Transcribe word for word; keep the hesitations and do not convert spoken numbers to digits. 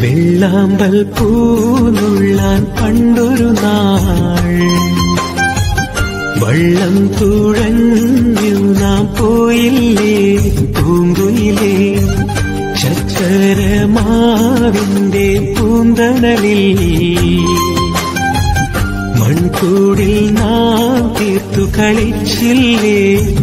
വെള്ളാമ്പൽ പൂനുള്ളാൻ പണ്ടൊരു നാൾ വള്ളം തുഴഞ്ഞു നാം പോയില്ലേ പൂങ്കുയിലേ ചക്കരമാവിന്റെ പൂന്തണലിൽ മൺകൂടിൽ നാം തീർത്തു കളിച്ചില്ലേ